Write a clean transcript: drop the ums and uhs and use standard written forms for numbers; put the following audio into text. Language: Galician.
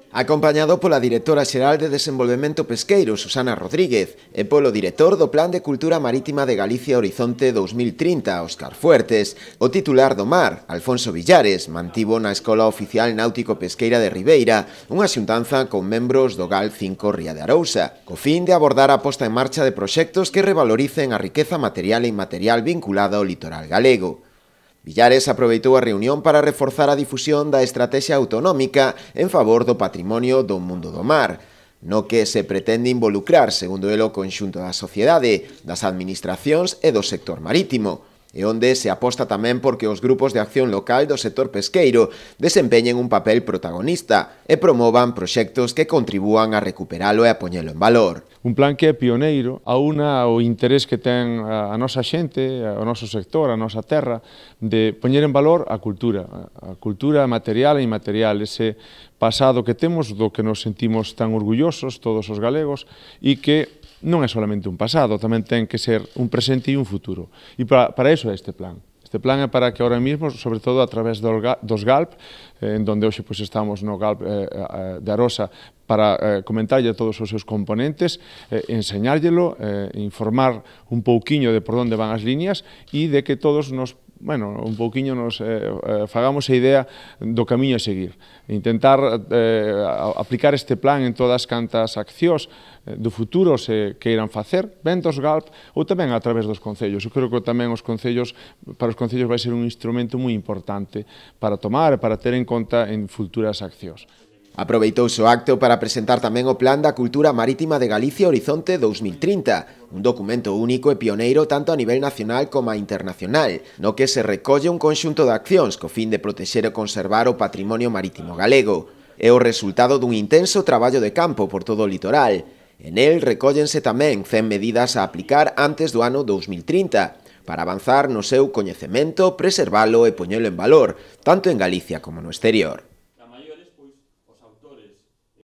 Acompañado pola directora xeral de Desenvolvemento Pesqueiro, Susana Rodríguez, e polo director do Plan de Cultura Marítima de Galicia Horizonte 2030, Óscar Fuertes, o titular do mar, Alfonso Villares, mantivo na Escola Oficial Náutico Pesqueira de Ribeira unha xuntanza con membros do GAL 5 Ría de Arousa, co fin de abordar a posta en marcha de proxectos que revaloricen a riqueza material e inmaterial vinculada ao litoral galego. Villares aproveitou a reunión para reforzar a difusión da estrategia autonómica en favor do patrimonio do mundo do mar, no que se pretende involucrar, segundo el, o conxunto da sociedade, das administracións e do sector marítimo, e onde se aposta tamén porque os grupos de acción local do sector pesqueiro desempeñen un papel protagonista e promovan proxectos que contribúan a recuperalo e a poñelo en valor. Un plan que é pioneiro, aúna o interés que ten a nosa xente, o noso sector, a nosa terra, de poñer en valor a cultura material e inmaterial, ese pasado que temos, do que nos sentimos tan orgullosos todos os galegos, e que non é solamente un pasado, tamén ten que ser un presente e un futuro. E para iso é este plan. Este plan é para que ahora mesmo, sobre todo a través dos GALP, en donde hoxe estamos no GALP de Arosa, para comentarlle a todos os seus componentes, enseñárllelo, informar un pouquiño de por onde van as líneas e de que todos nos un pouquiño nos fagamos a idea do camiño a seguir. Intentar aplicar este plan en todas cantas accións do futuro se queiran facer, ben dos GALP ou tamén a través dos concellos. Eu creo que tamén para os concellos vai ser un instrumento moi importante para tomar e para ter en conta en futuras accións. Aproveitouse o acto para presentar tamén o Plan da Cultura Marítima de Galicia Horizonte 2030, un documento único e pioneiro tanto a nivel nacional como internacional, no que se recolle un conxunto de accións co fin de protexer e conservar o patrimonio marítimo galego. É o resultado dun intenso traballo de campo por todo o litoral. En el recóllense tamén 100 medidas a aplicar antes do ano 2030, para avanzar no seu coñecemento, preservalo e poñelo en valor, tanto en Galicia como no exterior.